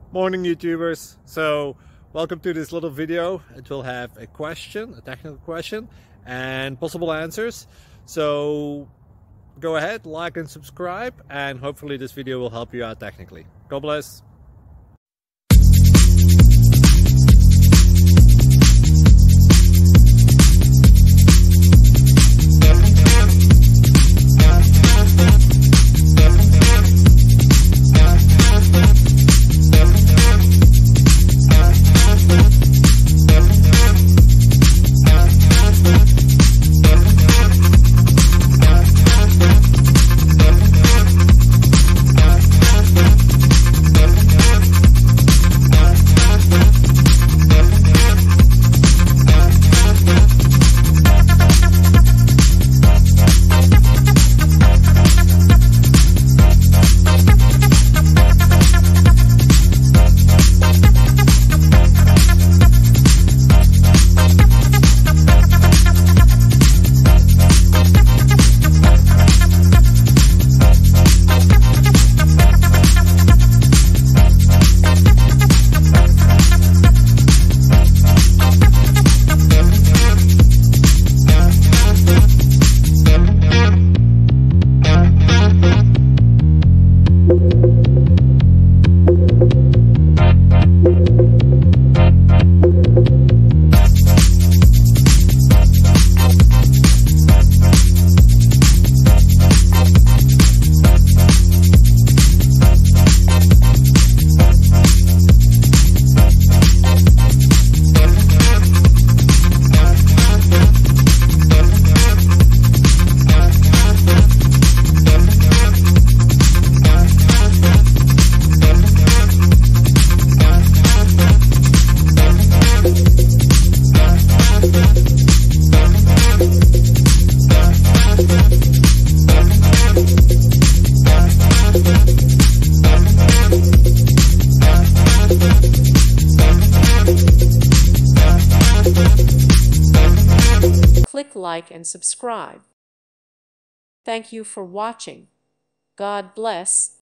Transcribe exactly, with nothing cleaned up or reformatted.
Morning YouTubers. So welcome to this little video. It will have a question, a technical question, and possible answers. So go ahead, like and subscribe, and hopefully this video will help you out technically. God bless. Click like and subscribe. Thank you for watching. God bless.